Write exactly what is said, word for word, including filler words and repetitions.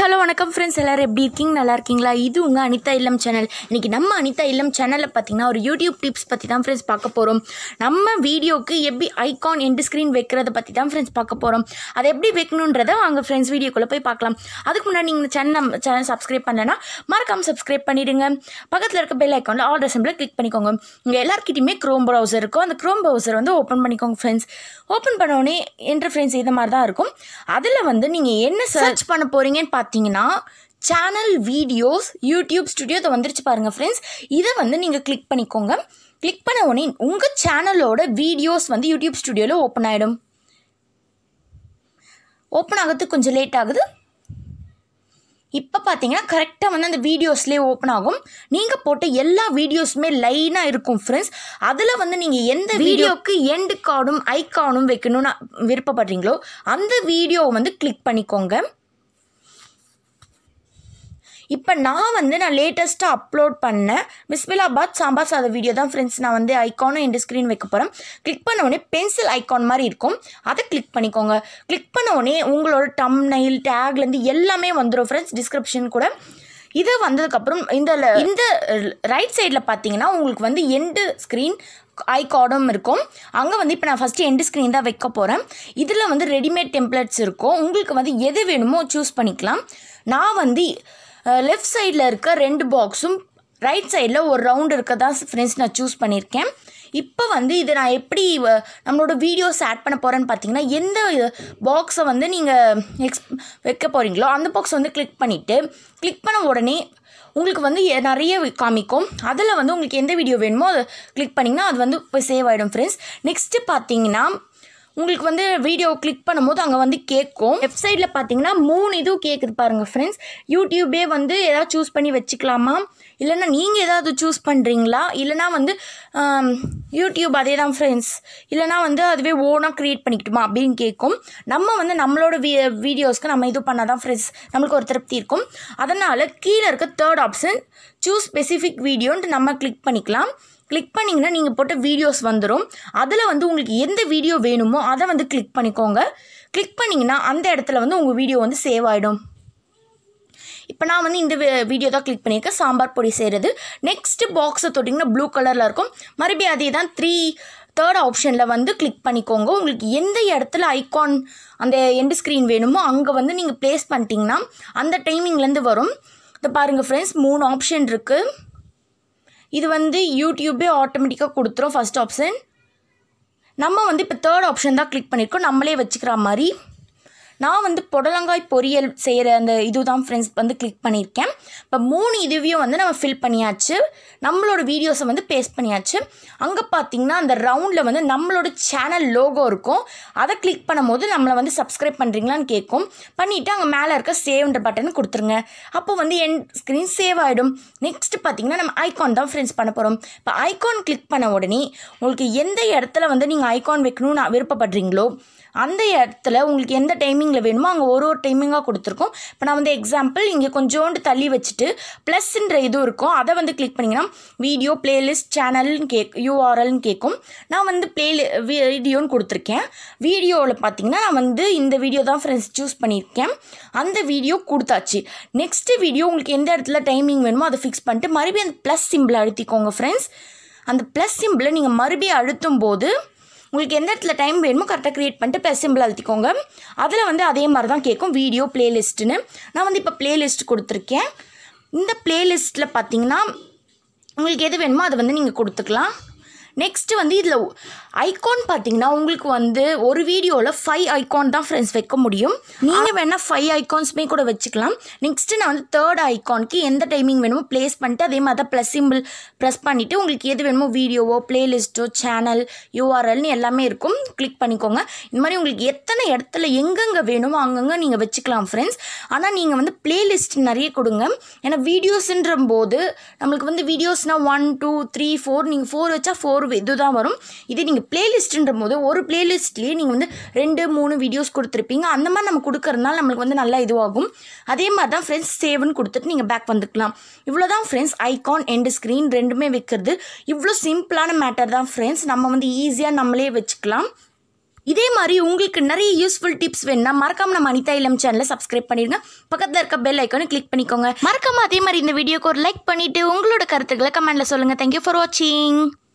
Hello வணக்கம் friends, எல்லோரும் எப்படி இருக்கீங்க? நல்லா இருக்கீங்களா? இது உங்கள் அனிதா இல்லம் சேனல். இன்றைக்கி நம்ம அனிதா இல்லம் சேனலில் பார்த்திங்கன்னா ஒரு யூடியூப் டிப்ஸ் பற்றி தான் ஃப்ரெண்ட்ஸ் பார்க்க போகிறோம். நம்ம வீடியோக்கு எப்படி ஐகான் எண்ட் ஸ்க்ரீன் வைக்கிறத பற்றி தான் ஃப்ரெண்ட்ஸ் பார்க்க போகிறோம். அதை எப்படி வைக்கணுன்றதை வாங்க ஃப்ரெண்ட்ஸ் வீடியோக்குள்ளே போய் பார்க்கலாம். அதுக்கு முன்னாடி நீங்கள் சேனல் சேனல் சப்ஸ்கிரைப் பண்ணலைன்னா மறக்காமல் சப்ஸ்கிரைப் பண்ணிவிடுங்க. பக்கத்தில் இருக்க பெல் ஐக்கானில் ஆல் ரெசம்பில் கிளிக் பண்ணிக்கோங்க. உங்கள் எல்லாருக்கிட்டையுமே க்ரோம் ப்ரௌசர் இருக்கும். அந்த க்ரோம் ப்ரௌசர் வந்து ஓப்பன் பண்ணிக்கோங்க ஃப்ரெண்ட்ஸ். ஓப்பன் பண்ணோடனே இன்டர்ஃபரன்ஸ் இது மாதிரி தான் இருக்கும். அதில் வந்து நீங்கள் என்ன சர்ச் பண்ண போகிறீங்கன்னு பார்த்தீங்கன்னா சேனல் வீடியோஸ் யூடியூப் ஸ்டுடியோ இதை வந்துருச்சு பாருங்கள் ஃப்ரெண்ட்ஸ். இதை வந்து நீங்கள் கிளிக் பண்ணிக்கோங்க. கிளிக் பண்ண உடனே உங்கள் சேனலோட வீடியோஸ் வந்து யூடியூப் ஸ்டுடியோவில் ஓப்பன் ஆகிடும். ஓப்பன் ஆகிறதுக்கு கொஞ்சம் லேட் ஆகுது. இப்போ பார்த்தீங்கன்னா கரெக்டாக வந்து அந்த வீடியோஸ்லேயே ஓப்பன் ஆகும். நீங்கள் போட்ட எல்லா வீடியோஸுமே லைனாக இருக்கும் ஃப்ரெண்ட்ஸ். அதில் வந்து நீங்கள் எந்த வீடியோவுக்கு எண்டு கார்டும் ஐகானும் வைக்கணும்னு விருப்பப்படுறீங்களோ அந்த வீடியோவை வந்து கிளிக் பண்ணிக்கோங்க. இப்போ நான் வந்து நான் லேட்டஸ்ட்டாக அப்லோட் பண்ண பிஸ்மில்லாபாத் சாம்பார் சாதம் வீடியோ தான் ஃப்ரெண்ட்ஸ் நான் வந்து ஐகானும் எண்ட் ஸ்க்ரீன் வைக்க போகிறேன். கிளிக் பண்ண உடனே பென்சில் ஐகான் மாதிரி இருக்கும், அதை கிளிக் பண்ணிக்கோங்க. கிளிக் பண்ண உடனே உங்களோட தம்ப்நெயில் டேக்லேருந்து எல்லாமே வந்துடும் ஃப்ரெண்ட்ஸ், டிஸ்கிரிப்ஷன் கூட. இது வந்ததுக்கப்புறம் இந்த இந்த ரைட் சைடில் பார்த்தீங்கன்னா உங்களுக்கு வந்து எண்டு ஸ்க்ரீன் ஐகார்டும் இருக்கும். அங்கே வந்து இப்போ நான் ஃபஸ்ட்டு எண்டு ஸ்க்ரீன் தான் வைக்க போகிறேன். இதில் வந்து ரெடிமேட் டெம்ப்ளேட்ஸ் இருக்கும். உங்களுக்கு வந்து எது வேணுமோ சூஸ் பண்ணிக்கலாம். நான் வந்து லெஃப்ட் சைடில் இருக்க ரெண்டு பாக்ஸும் ரைட் சைடில் ஒரு ரவுண்டு இருக்க தான் ஃப்ரெண்ட்ஸ் நான் சூஸ் பண்ணியிருக்கேன். இப்போ வந்து இதை நான் எப்படி நம்மளோட வீடியோஸ் ஆட் பண்ண போகிறேன்னு பார்த்தீங்கன்னா எந்த பாக்ஸை வந்து நீங்கள் எக்ஸ் வைக்க போகிறீங்களோ அந்த பாக்ஸை வந்து கிளிக் பண்ணிவிட்டு கிளிக் பண்ண உடனே உங்களுக்கு வந்து நிறைய காமிக்கும். அதில் வந்து உங்களுக்கு எந்த வீடியோ வேணுமோ அதை கிளிக் பண்ணிங்கன்னா அது வந்து இப்போ சேவ் ஆகிடும் ஃப்ரெண்ட்ஸ். நெக்ஸ்ட்டு பார்த்தீங்கன்னா உங்களுக்கு வந்து வீடியோ கிளிக் பண்ணும்போது அங்கே வந்து கேட்கும். வெப்சைட்டில் பார்த்தீங்கன்னா மூணு இதுவும் கேட்குது பாருங்கள் ஃப்ரெண்ட்ஸ். யூடியூபே வந்து ஏதாவது சூஸ் பண்ணி வச்சுக்கலாமா, இல்லைனா நீங்கள் ஏதாவது சூஸ் பண்ணுறீங்களா, இல்லைனா வந்து யூடியூப் அதே தான் ஃப்ரெண்ட்ஸ், இல்லைனா வந்து அதுவே ஓனாக க்ரியேட் பண்ணிக்கிட்டுமா அப்படின்னு கேட்கும். நம்ம வந்து நம்மளோட வீ வீடியோஸ்க்கு நம்ம இது பண்ணால் தான் ஃப்ரெண்ட்ஸ் நம்மளுக்கு ஒரு திருப்தி இருக்கும். அதனால் கீழே இருக்க தேர்ட் ஆப்ஷன் சூஸ் ஸ்பெசிஃபிக் வீடியோன்ட்டு நம்ம கிளிக் பண்ணிக்கலாம். கிளிக் பண்ணிங்கன்னா நீங்கள் போட்ட வீடியோஸ் வந்துடும். அதில் வந்து உங்களுக்கு எந்த வீடியோ வேணுமோ அதை வந்து கிளிக் பண்ணிக்கோங்க. கிளிக் பண்ணிங்கன்னா அந்த இடத்துல வந்து உங்கள் வீடியோ வந்து சேவ் ஆகிடும். இப்போ நான் வந்து இந்த வீடியோ தான் கிளிக் பண்ணியிருக்கேன், சாம்பார் பொடி செய்கிறது. நெக்ஸ்ட்டு பாக்ஸை தொட்டிங்கன்னா ப்ளூ கலரில் இருக்கும். மறுபடியும் அதே தான் த்ரீ தேர்ட் ஆப்ஷனில் வந்து கிளிக் பண்ணிக்கோங்க. உங்களுக்கு எந்த இடத்துல ஐகான் அந்த எண்டு ஸ்க்ரீன் வேணுமோ அங்கே வந்து நீங்கள் ப்ளேஸ் பண்ணிட்டீங்கன்னா அந்த டைமிங்லேருந்து வரும். இதை பாருங்கள் ஃப்ரெண்ட்ஸ், மூணு ஆப்ஷன் இருக்குது. இது வந்து யூடியூபே ஆட்டோமேட்டிக்காக கொடுத்துரும் ஃபஸ்ட் ஆப்ஷன். நம்ம வந்து இப்போ தேர்ட் ஆப்ஷன் தான் கிளிக் பண்ணியிருக்கோம், நம்மளே வச்சுக்கிற மாதிரி. நான் வந்து புடலங்காய் பொரியல் செய்கிற அந்த இது தான் ஃப்ரெண்ட்ஸ் வந்து கிளிக் பண்ணியிருக்கேன். இப்போ மூணு இதுவையும் வந்து நம்ம ஃபில் பண்ணியாச்சு. நம்மளோட வீடியோஸை வந்து பேஸ்ட் பண்ணியாச்சு. அங்கே பார்த்தீங்கன்னா அந்த ரவுண்டில் வந்து நம்மளோட சேனல் லோகோ இருக்கும். அதை கிளிக் பண்ணும்போது நம்மளை வந்து சப்ஸ்கிரைப் பண்ணுறீங்களான்னு கேட்கும். பண்ணிவிட்டு அங்கே மேலே இருக்க சேவ்ன்ற பட்டனை கொடுத்துருங்க. அப்போ வந்து என் ஸ்க்ரீன் சேவ் ஆகிடும். நெக்ஸ்ட்டு பார்த்தீங்கன்னா நம்ம ஐகான் தான் ஃப்ரெண்ட்ஸ் பண்ண போகிறோம். இப்போ ஐகான் கிளிக் பண்ண உடனே உங்களுக்கு எந்த இடத்துல வந்து நீங்கள் ஐகான் வைக்கணும்னு நான் விருப்பப்படுறீங்களோ அந்த இடத்துல உங்களுக்கு எந்த டைமிங்கில் வேணுமோ அங்கே ஒரு ஒரு டைமிங்காக கொடுத்துருக்கோம். இப்போ நான் வந்து எக்ஸாம்பிள் இங்கே கொஞ்சோண்டு தள்ளி வச்சுட்டு ப்ளஸ்ன்ற இதுவும் இருக்கும், அதை வந்து கிளிக் பண்ணிங்கன்னா வீடியோ பிளேலிஸ்ட் சேனல்னு கேக் யூஆர்எல்னு கேட்கும். நான் வந்து ப்ளே வீடியோன்னு கொடுத்துருக்கேன். வீடியோவில் பார்த்தீங்கன்னா நான் வந்து இந்த வீடியோ தான் ஃப்ரெண்ட்ஸ் சூஸ் பண்ணியிருக்கேன். அந்த வீடியோ கொடுத்தாச்சு. நெக்ஸ்ட்டு வீடியோ உங்களுக்கு எந்த இடத்துல டைமிங் வேணுமோ அதை ஃபிக்ஸ் பண்ணிட்டு மறுபடியும் அந்த ப்ளஸ் சிம்பிளை அழுத்திக்கோங்க ஃப்ரெண்ட்ஸ். அந்த ப்ளஸ் சிம்பிளை நீங்கள் மறுபடியும் அழுத்தும் போது உங்களுக்கு எந்த இடத்துல டைம் வேணுமோ கரெக்டாக க்ரியேட் பண்ணிட்டு ப்ளஸ் சிம்பிள் அழுத்திக்கோங்க. அதில் வந்து அதே மாதிரி தான் கேட்கும் வீடியோ பிளேலிஸ்ட்டுன்னு. நான் வந்து இப்போ பிளேலிஸ்ட் கொடுத்துருக்கேன். இந்த பிளேலிஸ்ட்டில் பார்த்தீங்கன்னா உங்களுக்கு எது வேணுமோ அதை வந்து நீங்கள் கொடுத்துக்கலாம். நெக்ஸ்ட்டு வந்து இதில் ஐகான் பார்த்தீங்கன்னா உங்களுக்கு வந்து ஒரு வீடியோவில் ஃபைவ் ஐகான் தான் ஃப்ரெண்ட்ஸ் வைக்க முடியும். நீங்கள் வேணால் ஃபைவ் ஐகான்ஸுமே கூட வச்சுக்கலாம். நெக்ஸ்ட்டு நான் வந்து தேர்ட் ஐகானுக்கு எந்த டைமிங் வேணுமோ ப்ளேஸ் பண்ணிட்டு அதே மாதிரி தான் ப்ளஸ் சிம்பிள் ப்ரெஸ் பண்ணிவிட்டு உங்களுக்கு எது வேணுமோ வீடியோவோ பிளேலிஸ்ட்டோ சேனல் யூஆர்எல்னு எல்லாமே இருக்கும், கிளிக் பண்ணிக்கோங்க. இந்த மாதிரி உங்களுக்கு எத்தனை இடத்துல எங்கெங்கே வேணுமோ அங்கங்கே நீங்கள் வச்சுக்கலாம் ஃப்ரெண்ட்ஸ். ஆனால் நீங்கள் வந்து பிளேலிஸ்ட் நிறைய கொடுங்க. ஏன்னா வீடியோஸுன்ற போது நம்மளுக்கு வந்து வீடியோஸ்னால் ஒன் டூ த்ரீ ஃபோர் நீங்கள் ஃபோர் வச்சா ஃபோர் இது தான் வரும். இதே நீங்கள் பிளேலிஸ்ட்டுன்ற போது ஒரு பிளேலிஸ்ட்லேயே நீங்கள் வந்து ரெண்டு மூணு வீடியோஸ் கொடுத்துருப்பீங்க. அந்த மாதிரி நம்ம கொடுக்கறதுனால நம்மளுக்கு வந்து நல்லா இதுவாகும். அதே மாதிரி தான் ஃப்ரெண்ட்ஸ் சேவ்னு கொடுத்துட்டு நீங்கள் பேக் வந்துக்கலாம். இவ்வளோ தான் ஃப்ரெண்ட்ஸ் ஐகான் எண்ட் ஸ்க்ரீன் ரெண்டுமே வைக்கிறது. இவ்வளோ சிம்பிளான மேட்டர் தான் ஃப்ரெண்ட்ஸ். நம்ம வந்து ஈஸியாக நம்மளே வச்சுக்கலாம். இதே மாதிரி உங்களுக்கு நிறைய யூஸ்ஃபுல் டிப்ஸ் வேணும்னா மறக்காம நம்ம அனிதா இல்லம் சேனலை சப்ஸ்கிரைப் பண்ணிடுங்க. பக்கத்தில் இருக்க பெல் ஐக்கானை கிளிக் பண்ணிக்கோங்க. மறக்காம அதே மாதிரி இந்த வீடியோக்கு ஒரு லைக் பண்ணிட்டு உங்களோட கருத்துக்களை கமெண்ட்ல சொல்லுங்க. தேங்க்யூ ஃபார் வாட்சிங்.